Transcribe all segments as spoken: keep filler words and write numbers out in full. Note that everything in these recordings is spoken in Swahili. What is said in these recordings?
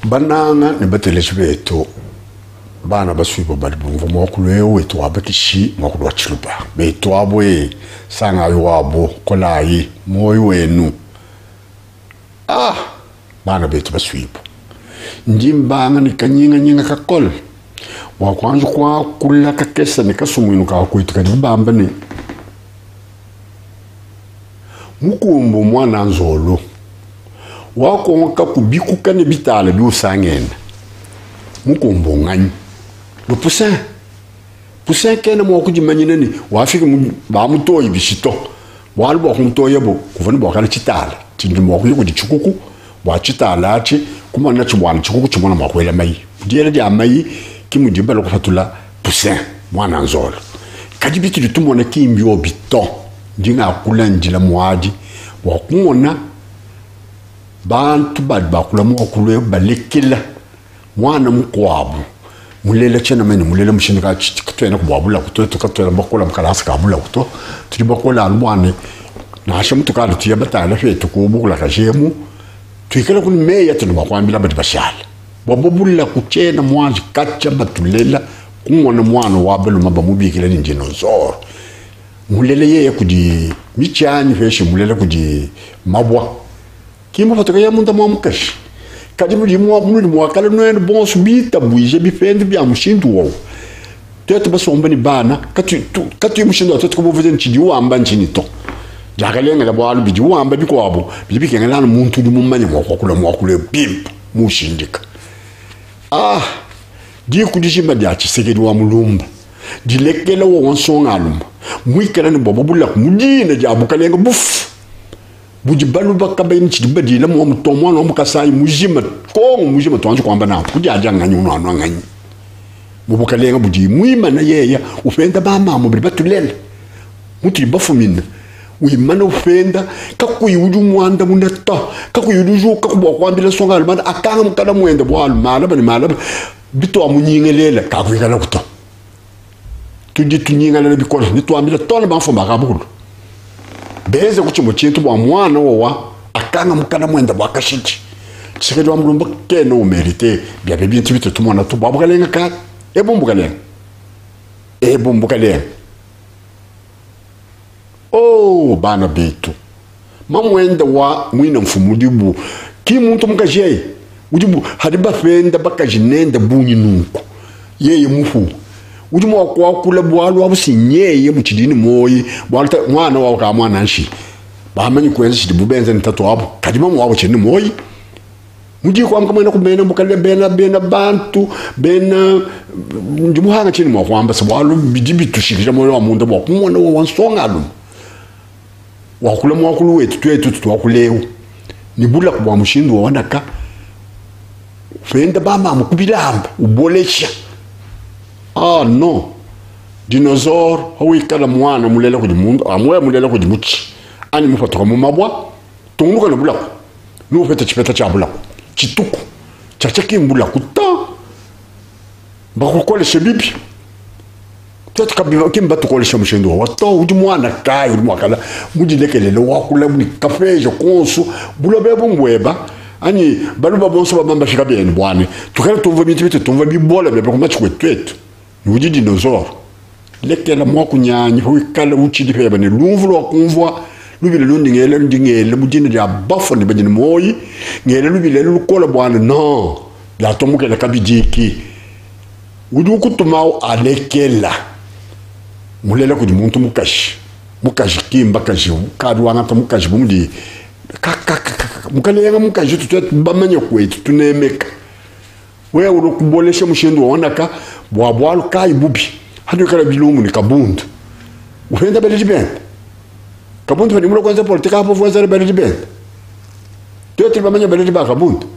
bananga ne bateleshi beto bana baswibo bali bumvo mwakulwe wetu abakishi mwakulwa chilupa beto abwe sanga wabo kolayi moyo wenu ah bana beto baswibo njimbanga ni kanyinga nyinga kakol wakwanju kwa kula kakesa ni kasumwinu ka kuitika ni bamba ni mukumbu mwana nzolo wako nka kubikuka ne bitala bi usangena mukumbu ngani le poussin poussin kena mo kujimanyina ni wafika ba mutoyi bishito walbo kumtoya bo kuvani bo kala chitala tindi mo kuyi kudichukuku wa chitala chi kuma na chibwana chikuku chimona makwela mai diele dia mai kimujimba lo kufatula poussin mwana nzolo kadibiti litumona kimbi obito ndinga kula njila mwaji wa kumona bantu bad bakula mo kulwe balekela mwana mukwabu mulela chena mene mulela mushinga kitwena kubabula kuto tukatwela bakola mkalasa kabula kuto tuli bakola alwane na asha mtu kala tiya batala fe tukubukula kajemu tuikela kun meya tunu bakwambila bati bashala babubula kuchena mwanji kacha batulela kumona mwana wabelo mabamubikila ninjeno zoro mulele yeye kudi michani feshi mulele kudi mabwa kima fatoka ya munda mwamukashi kadi mudi mwa mudi mwa kala noen bon subita buije bifende bya mushindu wo teto basomba ni bana kati kati mushindu teto ko buveze nchidi wamba nchini to jakalenga la bwalu biji wamba bikwabo bibikenga lana muntu du mumanye mwa kwakula mwa kule bim mushindika ah di kudishima dia chisekedi wa mulumba dilekela wo wonsonga alumba mwikela ni bobo bula mudina jabukalenga buf buji balu bakabayin chidi badila mo mutomo no mukasai mujima ko mujima to anju kwamba na kujaja nganyu no anu nganyu mubukalenga buji mwima na yeya ufenda ba mama buli batulela muti bafumina uyimana ufenda kakuyudu mwanda munata kakuyudu kakubwa kwambila songa almana akanga mukala mwenda bwa almala bani mala bito amunyingelela kakwikala kuto tudi tunyingelela bikola nitwambila tona bafo makabulu beze kuchimo chintu bwa mwana wowa akanga mukana mwenda bwakashiki chisekedi wa mulumba keno umerite bya bebintu bitu tumona tu babukalenga ka ebumbukalenga ebumbukalenga oh bana betu mamwenda wa mwina mfumudibu ki muntu mukaje udibu hadiba fenda bakajinenda bunyi nuko yeye mufu udimu kwa kula bwalu abusinyeye muchidini moyi bwalta mwana wa ka mwana nshi bamanyi kwenza chidibu benza ntatu abo kadima mu wabo chini moyi mudi kwa mkamena kumena mukale bena bena bantu bena ndimuhanga chini mo kwamba sabwalu bidibi tushikira moyo wa munda bwa kumona wa wansonga alu wakula mwakulu wetu twetu twakulewo nibula kwa mushindu wa wanaka fenda bama mukubilamba ubolesha ah no dinosaur hawikala mwana mulela kudi mundu amwe mulela kudi muchi ani mufotoka mu mabwa tunguka nobula no feta chipeta cha bula chituku chacha kimbula kuta bakukole shebibi tete kabiva kimba tukole shamushindu wa to udi mwana kai udi mwakala mudi lekelele wakula muni kafejo konsu bula bebo ngweba ani baluba bonso babamba shika bien bwane tukale tumva bitu tumva bibola bebe kuma chikwetwetu udi dinosaur lekela mwakunyanyi hukala uchidi peba ni lumvu lo kumvwa lubile lundingele ndingele mudine ya bafo ni bajini moyi ngele lubile lukola bwana no la tomukela kabijiki udi ukutumao alekela mulela kudi muntu mukashi mukashi kimba kashi kadu wangata mukashi bumudi mukalenga mukashi tutu bamanya kwetu tunemeka wewe ulokubolesha mushindu wanaka bwabwalu kai bubi hadu kala bilumu ni kabundu ufenda bele jibenda kabundu fani mulo kwanza politika hapo vuanza bele jibenda tuyote bamanya bele jibenda kabundu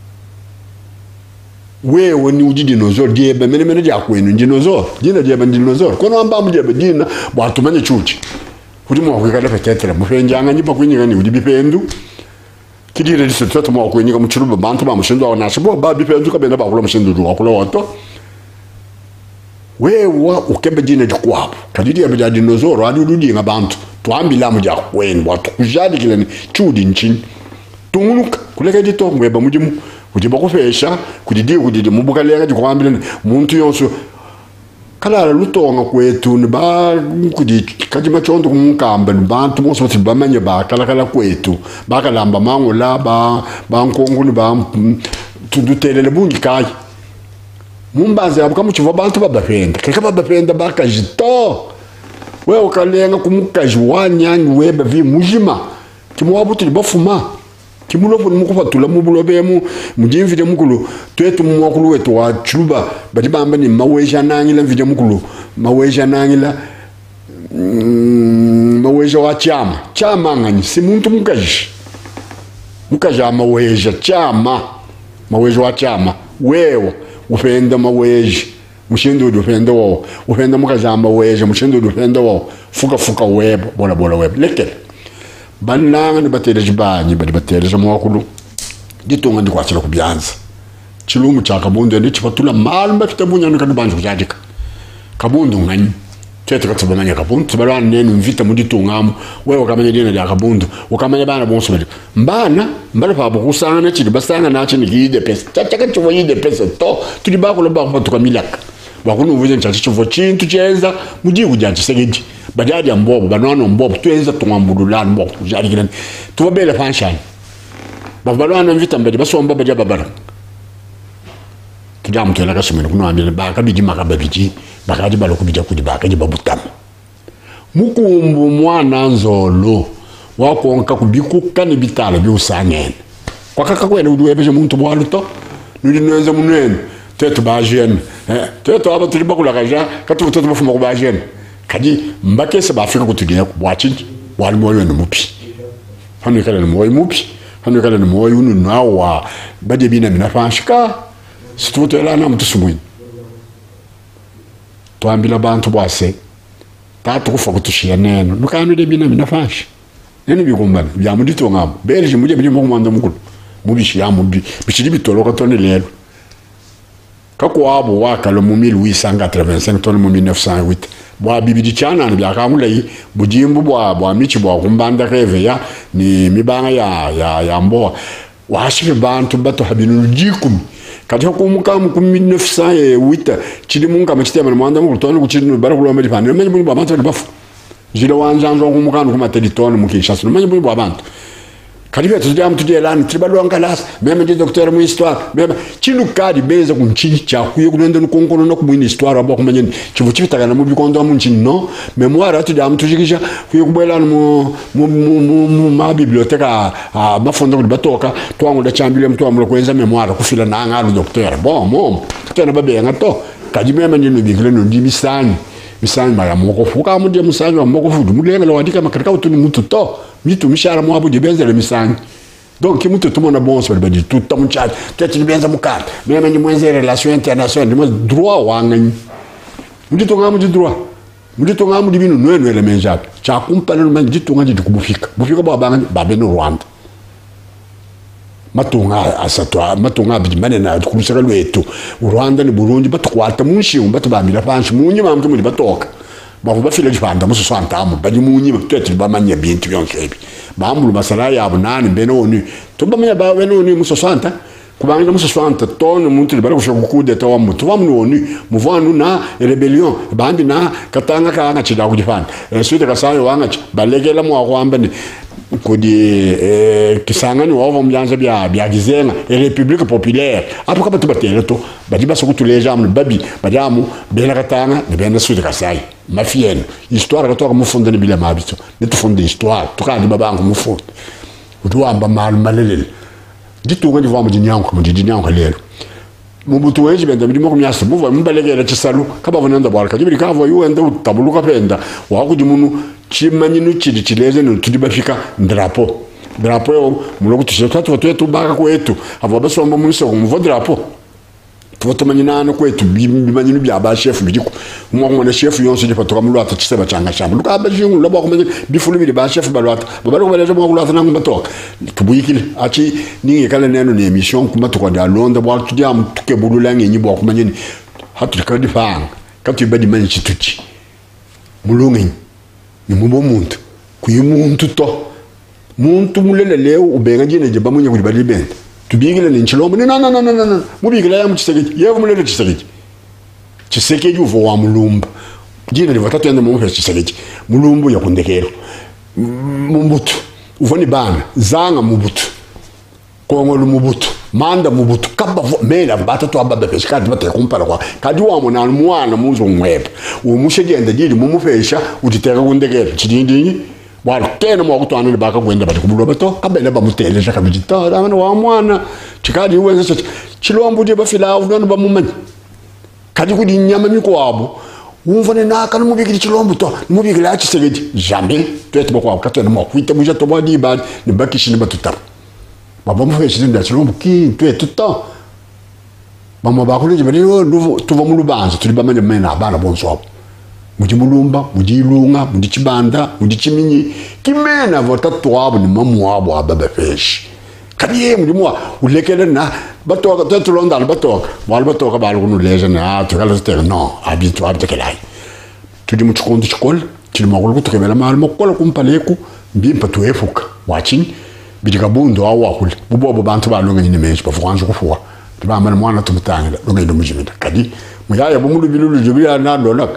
wewe ni uji dinosaur diebe mene mene dia kwenu dinosaur dina diebe dinosaur kono amba mu diebe dina batumanye chuchi kuri mu kwikala petetre mu fenjanga nyipa kwinyiga ni udi bipendu kidire disotto mu kwinyiga mu chiruba bantu ba mushindo wa nasibo ba bipendu kabenda ba kula mushindo ru akula wato wewe ukembe dina dikwabo kadiri ya bida dinosaur adi udi ngabantu twambila mu dia kwenu watu kujadi kilani chudi nchin tumunuka kuleka dito ngweba mujimu kuti bakufesha kuti Diyi kuti Mukalenga dikwambile muntu yonso kala lutonga kwetu ni ba kuti kati machondo kumukamba ni bantu monso bati bamanye ba kala kala kwetu bakalamba mango la ba ba nkongo ni ba tundutelele bungi kai mumbaze abuka muchiva bantu babapenda keka babapenda bakajito we ukalenga kumukaji wanyanyi weba vi mujima kimwabuti bafuma kimulopo mukufatula mubulobemu mujimvide mukulu twetu mwakulu wetu wa chuba bati bamba ni maweja nangila mvide mukulu maweja nangila mm, maweja wa chama chama ngani si muntu mukaji mukaji maweja chama maweja wa chama wewe ufenda maweja mushindo ufenda wao ufenda mukaji maweja mushindo ufenda wao fuka fuka webo bola bola webo lekele bananga ni batele jibanyi bali batele mwakulu ditonga ndi kwachira kubyanza chilumu cha kabundu ndi chifatula malma kitabunya nika banju kujadika kabundu ngani tete katsabanya kabundu tsabalana nenu mvita muditongamu wewe kamanya dina ya kabundu ukamanya bana bonso bali mbana mbala pa bukusana chili basanga nachi ni gide pesa chachaka chivo yide pesa to tuli bako lo bako tukamilaka bakunu uvuze nchachi chivo chintu cheza muji kujanchi segeji badadi ambobo banwana mbobo tuenza tumambululana mbobo kujali kirani tubabele fanshani babalwana mvita mbele basomba baja babara kijamu tela kasumene kuno ambele baka biji makababiji bakaji baloku bija kudi bakaji babutama mukumbu mwana nzolo wakonka kubikuka ni bitala byusangene kwakaka kwene uduwebeje muntu bwaluto nuli nwenza munene tetu bajene eh tetu aba tuli bakula kaja katu tetu bafuma ku bajene kadi mbakese bafika kutugiye kubwachinji wali moyo numupi hanu kala moyo mupi hanu kala moyo unu nawa bade bina mina fanshika situtela na mutusumuni twambila bantu bwase tatu kufa kutushia neno nukanu de bina mina fanshi nene bikumbana bya mudito ngabo belje muje bili mu kumanda mukulu mubishi ya mubi bichiri bitoloka tone lelo kako abo wakalo mu mille huit cent quatre-vingt-cinq tone mu mille neuf cent huit bwa bibidi chana ni byakangula yi bujimbu bwa bwa michi bwa kumbanda keve ya ni mibanga ya ya ya mboa washife bantu bato habinu jikum kati hokumuka mu mille neuf cent huit chili munga machitema mwanda mu tone kuchiri no barakulu ameli pane menye mu bantu bafu jile wanjanzo kumuka no kuma telitone mu Kinshasa menye mu bantu kalibe tudiam tudielani tribalo angalas même des docteurs mu histoire même chinu kadi beza kunchi cha kuye kunende nukonkono no kumwini histoire abo kumanyeni chivu chivitagana mu bikondo mu nchi no memoire tudiam tujikisha kuye kubelana mu mu ma bibliothèque a mafondo ko batoka twangu da chambile mtu amlo kwenza memoire kufila na ngalo docteur bon mom tena babe ngato kadi même ni no bigile no dimisani misani mara moko fuka mu de musani wa moko fudu mulenga lo wadika makarika utuni mutu to mitu mishara mu abu de benza le misani donc mutu tout mona bon so le badi tout tam chat tete ni benza mukata même ni mwenze relation internationale mo droit wangani mudito ngamu di droit mudito ngamu di binu no no le menja cha kumpana no manji to ngaji kubufika bufika ba banga ba beno Rwanda matunga asatwa matunga bijimane na kurusaka lwetu Rwanda ni Burundi batukwata munshi umbato bamira fanshi munyi bamtu muri batoka bavu bafile jipanda muso santamu bali munyi batete bamanya bintu byonke ebi bamulu masala yabo nani beno ni to bamanya ba beno ni muso santa kubanga muso santa ton muntu bari kushoka kude to wamutu wamnu ni muvanu na rebellion bandi na katanga kanga chida kujifana suite kasayo wanga balegela mu akwamba ni kodi eh kisangani wavo myanza bya bya gizenga e République populaire apo kaba tubatele to badi baso kutuleja mu babi badamu bela katanga de bena suite kasai mafienne histoire ka to mu fonde ni bila mabito ne to fonde histoire to ka di babangu mu fonde utuamba mal malele ditu ngani vamo dinyanko mu dinyanko lelo mu butu weji benda bidimo kumyasa mu va mbalegela chisalu kaba vonanda baraka jibiri kavo yuenda utabuluka penda wa kudi munu chimanyi no chidi chileze no tudi bafika drapo drapo yo muloku tushaka tu wetu baka kwetu avo basomba munso mu drapo tuwato manyina kwetu bimanyi no bya ba chef bidiko mu ngone chef yonso je patoka mu lwata chiseba changa shamba luka ba jingu labo ko bifulu bi ba chef ba lwata ba balo baleje mu lwata nangu batoka tubuyikile achi ningi kala neno ni emission kuma to kwanda londa bwa tudi am tuke bululange nyi bwa kumanyeni hatu kadi fang katu badi manyi chituchi mulungi ni mubo muntu kuyi muntu to muntu mulele leo ubenga jine je bamunye kuli bali benda tubigile ni chilombo no no no no no mubigile ya muchisekedi yego mulele chisekedi chisekedi uvo wa mulumba jina li vatatu yende mu chisekedi mulumbu ya kundekelo mumbutu uvoni bana zanga mubutu kongolo mubutu manda mubutu kaba mela batatu ababe peshikadi bate kumpara kwa kadi wa mona mwana muzo ngweba umushegenda jili mumufesha utiteka kundekelo chidindinyi wala tena mwa kutwana baka kwenda bati kubulo bato kabele bamutele shaka bijita bana wa mwana chikadi uwenza chilombo je bafila unono bamumanyi kadi kudi nyama mikwabo umvone naka numubikira chilombo to numubikira chisekedi jamais twete bakwa katena mwa kwita buja to badi badi ni bakishi ni batutar baba mufeshi nda chilombo ki twete to mama bakuleje bali tuva mu lubanza tuli bamanye mena abana bonso muji mulumba muji ilunga muji chibanda muji chiminyi kimena vota twabo ni mamu wabo ababa feshi kadiye muji mwa ulekele na batoka tetu londa batoka wal batoka balu kunu leje na tukala steke no abitu abitekelai tudi mu chikondo chikol chili makulu kutukebela mal mokola kumpaleku mbimpa tuefuka watching bidiga bundo awakule bubobo bantu balunga nyine meshi bafukanje kufuwa tibamana mwana tumutangela lunga ndo mujimida kadi muyaya bumulu bilulu jubila na dolak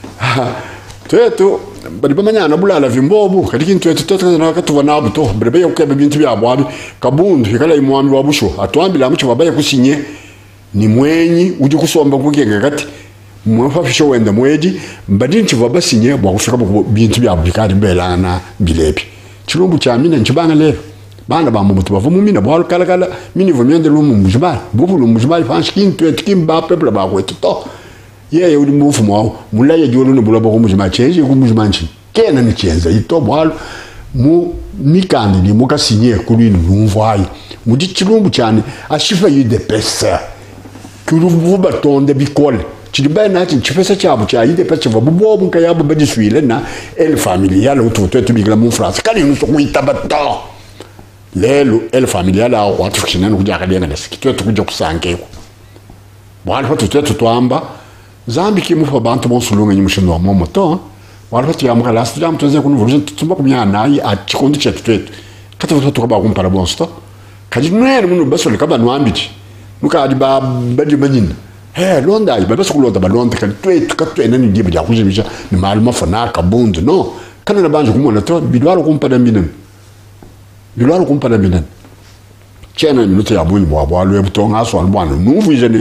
twetu bari bamanyana bulala vimbobu kadi kintu twetu twetu na katuva nabo to brebe yakebe bintu byabo abi kabundu ikala imwami wabusho atwambila mucho babaye kusinye ni mwenyi uje kusomba kukenga kati mwafafisho wenda mweji mbadinchi babasinye bwakufika bintu byabo bikari mbelana bilepi chilumbu cha mina nchibanga lero bana ba mutu bava mumina bwalo kala kala mini vomyende lumu mujibali bubu lumu mujibali fanshi kintu twetu kimba peple ba kwetu to yeye uli mbufu mwawo mulaye jolo no bulabo ko mujima cheje ko mujima nchi kena ni chenza ito bwalo mu mikandi ni muka sinye kuli numvayi muji chilumbu cyane ashifa yu de pesa kulu batonde bikole chiliba na chin chifesa chabo cha ide pesa vabubo bunka yabo badiswile na el familial ututu tubigla mu France kali nuso kuita bato lelo el familial a watu fikina kuja kadenga nasikitwe tukuja kusankeko bwalo tutu twamba zambi kimufa bantu bonsulunga nyimushino wa moto wala pati yamuka last jam tuze kunu vuruze tumba kumyana yi achikondi chetu twetu kata vuto tukaba kumpara bonsto kadi nwere munu basole kaba nwambiti nuka adi ba badi banyina he londa yi babaso kulonda balonda kadi twetu katwena ni ndiba jakujibisha ni maluma fana kabundu no kana na banjo kumona to bidwalo kumpada minen bidwalo kumpada minen chena minuto ya bunyi bwa bwa lwe butonga so albwana nuvu jene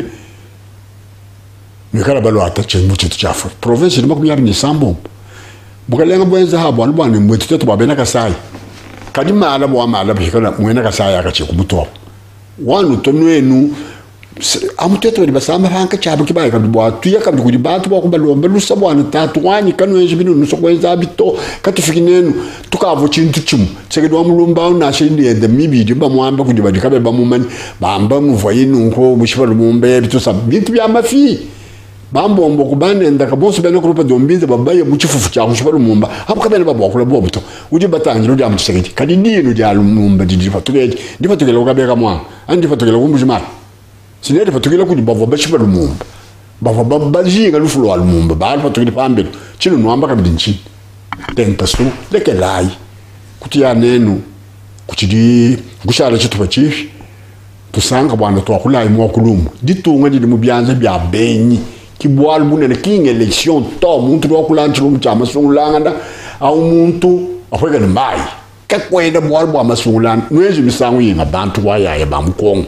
nikala balo atache mutu chafu province ni makumya ni sambo Mukalenga bwenza habo alubani mwetu to babena kasai kadi mala bwa mala bikala mwena kasai akache kumuto wanu tonwenu amuteto ni basamba hanka chabo kibaye kadi bwa tuya kadi kudi batu bwa kumbalomba lusabwana tatu wanyi kanwenje binu nusokwenza bito katufikinenu tukavo chintu chimu segedwa mulumba na shindi ende mibidi ba mwamba kudi badikabe ba mumani bamba muvoyinu ko bushibalo mumbe bitusa bintu bya mafi bambo mbo kubane ndaka bonso bene ko rupa dombinze babaye muchifufu cya kushibalo mumba hapo kabene babo akula bobuto uje batangiro rya mutsegeti kadi ndino rya lumumba didi fatugeje ndi fatugela ukabeka mwa andi fatugela kumbujima sinede fatugela kudi bavo bashibalo mumba bavo babajinga lufulo al mumba ba fatugela pambelo chino nwamba kabidinchi tempasu lekelai kuti ya nenu kuchidi gushala chitu bachifi tusanga bwana twakula imwa kulumu ditunga didi mubyanze bya benyi kibwal bunene king election to muntu rokulanti lumchama sungulanga au muntu afweka ni mai kakwenda bwal bwa masungulana nwezi misangu yinga bantu wayaye bamkongo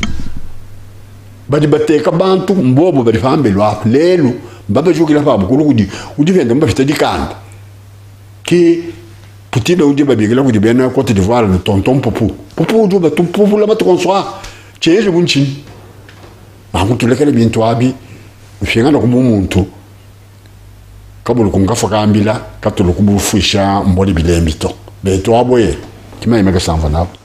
badi bateka bantu mbobo badi fambelwa lelo baba jukila fa bukulu kudi udivenda mbafita dikanda ki putida udi babigela kudi bena Côte d'Ivoire ne tonton popu popu du ba popu la matkonsoa cheje bunchi bamutu lekele bintu abi mfingana kumuntu kabulu kungafa kambila katulu kubufisha mboli bilembito beto aboye kimaye mega sanva nabo